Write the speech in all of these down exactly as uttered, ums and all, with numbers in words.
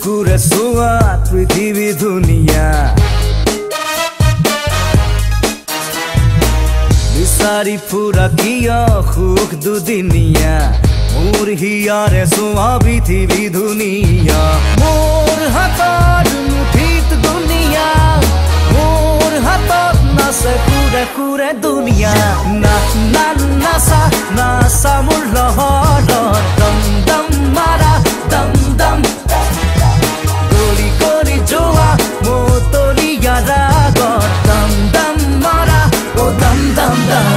চকুৰে চোৱা পৃথিৱী ধুনীয়া বিচাৰি ফুৰা কিয় সুখ দুদিনীয়া মোৰ হিয়াৰে চোৱা পৃথিৱী ধুনীয়া মোৰ হাতৰ মুঠিত দুনিয়া মোৰ হাতত নাচে সুৰে সুৰে দুনিয়া না না নাচা নাচা মোৰ লহৰত দম দম মাৰা দম দম গলি গলি যোৱা মতলীয়া ৰাগত দম দম মাৰা ও দম দম দম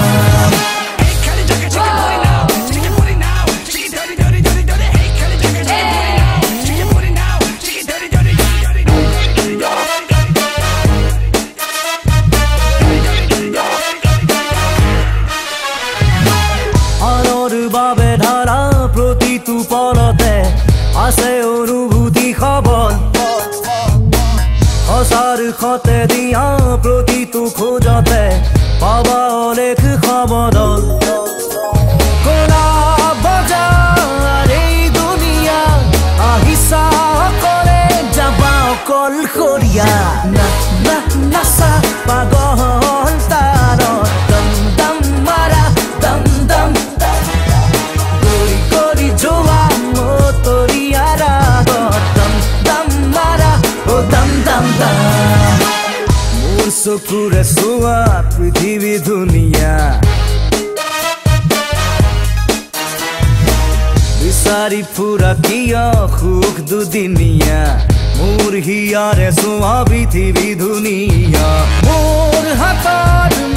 বাবে ধাৰা প্ৰতিটো পলতে আছে অনুভূতি খবল সঁচাৰ সতে দিয়া প্ৰতিটো খোজতে পাবা অলেখ খবদল কলা বজাৰ এই দুনিয়া আহিছা কৰে যাবা অকলশৰীয়া না না নাচা পাগল তাৰত দম দম মাৰা দম দম মোৰ চকুৰে চোৱা পৃথিৱী ধুনীয়া বিচাৰি ফুৰা কিয় সুখ দুদিনীয়া মোৰ হিয়াৰে চোৱা পৃথিৱী ধুনীয়া মোৰ হাতত